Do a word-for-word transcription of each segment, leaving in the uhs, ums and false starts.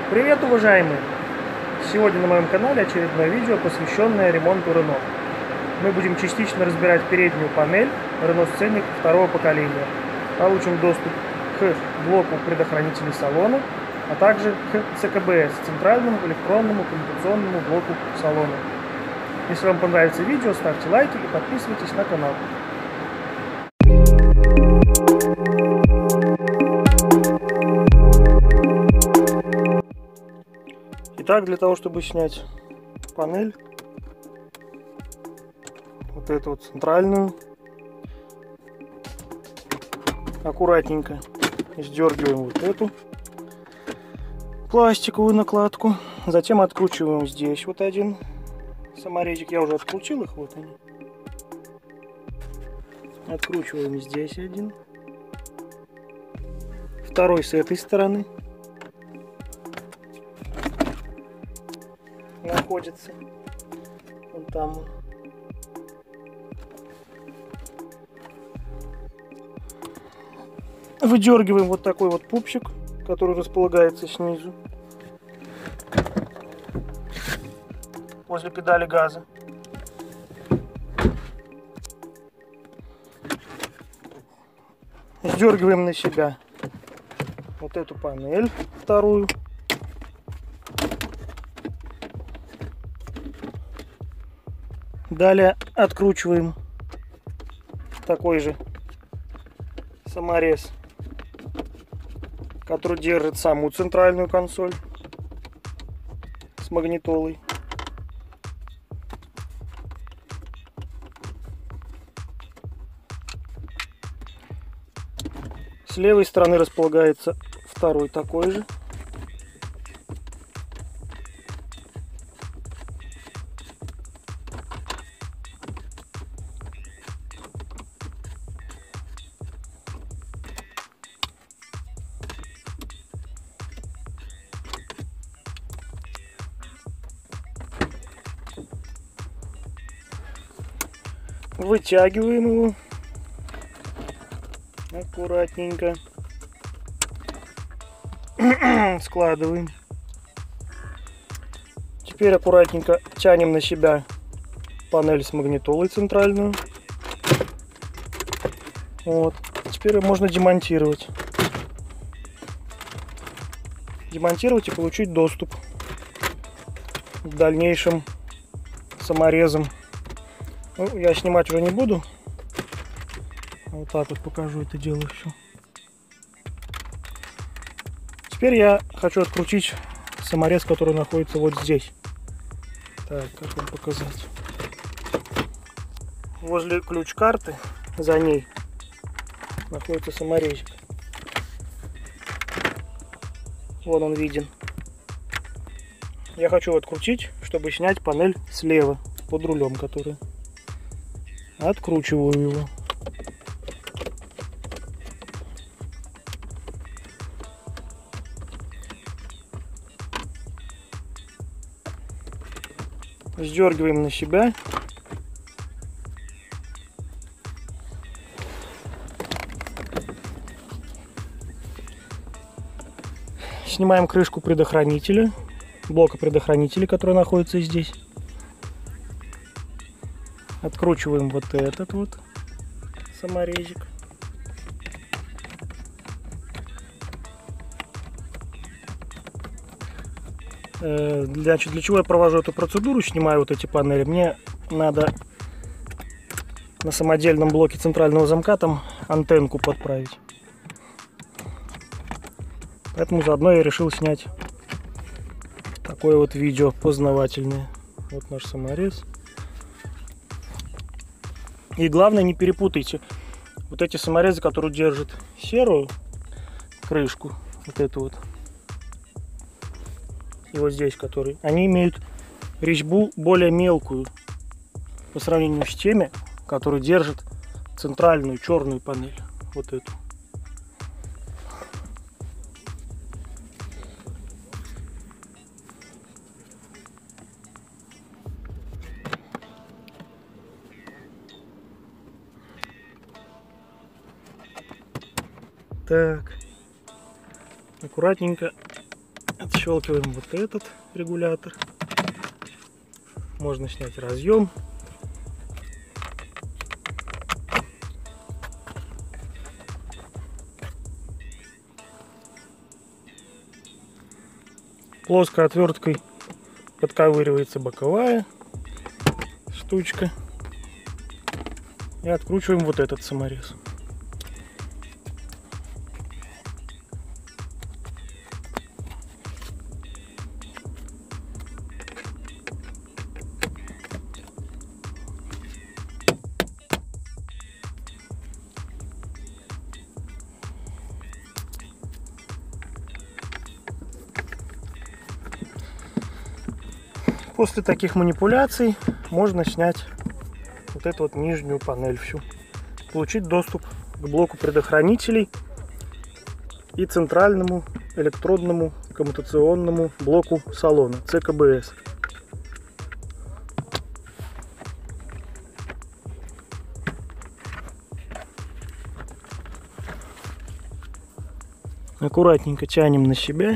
Привет, уважаемые! Сегодня на моем канале очередное видео, посвященное ремонту Renault. Мы будем частично разбирать переднюю панель Renault Scenic второго поколения. Получим доступ к блоку предохранителей салона, а также к цэ ка бэ эс, центральному электронному коммутационному блоку салона. Если вам понравится видео, ставьте лайки и подписывайтесь на канал. Итак, для того, чтобы снять панель, вот эту вот центральную, аккуратненько сдергиваем вот эту пластиковую накладку, затем откручиваем здесь вот один саморезик, я уже открутил их, вот они. Откручиваем здесь один, второй с этой стороны находится, вон там. Выдергиваем вот такой вот пупчик, который располагается снизу, возле педали газа. Сдергиваем на себя вот эту панель вторую. Далее откручиваем такой же саморез, который держит саму центральную консоль с магнитолой. С левой стороны располагается второй такой же. Вытягиваем его аккуратненько, складываем. Теперь аккуратненько тянем на себя панель с магнитолой центральную. Вот. Теперь можно демонтировать. Демонтировать и получить доступ к дальнейшим саморезам. Ну, я снимать уже не буду. Вот так вот покажу это дело все. Теперь я хочу открутить саморез, который находится вот здесь. Так, как вам показать? Возле ключ-карты, за ней, находится саморезик. Вон он виден. Я хочу открутить, чтобы снять панель слева, под рулем, который. Откручиваю его. Сдергиваем на себя. Снимаем крышку предохранителя, блока предохранителя, который находится здесь. Откручиваем вот этот вот саморезик. Значит, для чего я провожу эту процедуру, снимаю вот эти панели? Мне надо на самодельном блоке центрального замка там антенку подправить. Поэтому заодно я решил снять такое вот видео познавательное. Вот наш саморез. И главное, не перепутайте вот эти саморезы, которые держат серую крышку, вот эту вот, и вот здесь, которые, они имеют резьбу более мелкую по сравнению с теми, которые держат центральную черную панель, вот эту. Так, аккуратненько Отщелкиваем вот этот регулятор. Можно снять разъем. Плоской отверткой подковыривается боковая штучка. И откручиваем вот этот саморез. После таких манипуляций можно снять вот эту вот нижнюю панель всю, получить доступ к блоку предохранителей и центральному электродному коммутационному блоку салона цэ ка бэ эс. Аккуратненько тянем на себя.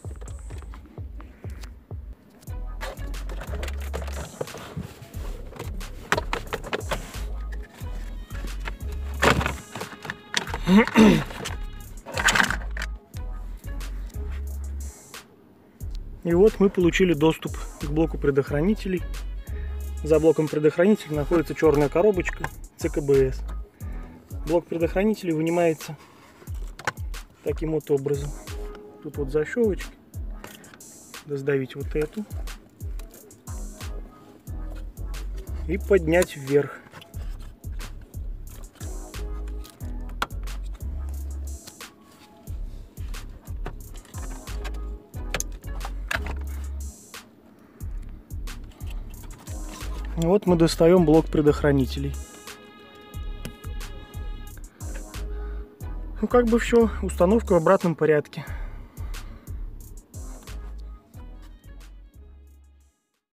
И вот мы получили доступ к блоку предохранителей. За блоком предохранителей находится черная коробочка цэ ка бэ эс. Блок предохранителей вынимается таким вот образом. Тут вот защелочка. Сдавить вот эту. И поднять вверх. И вот мы достаем блок предохранителей. Ну как бы все, установка в обратном порядке.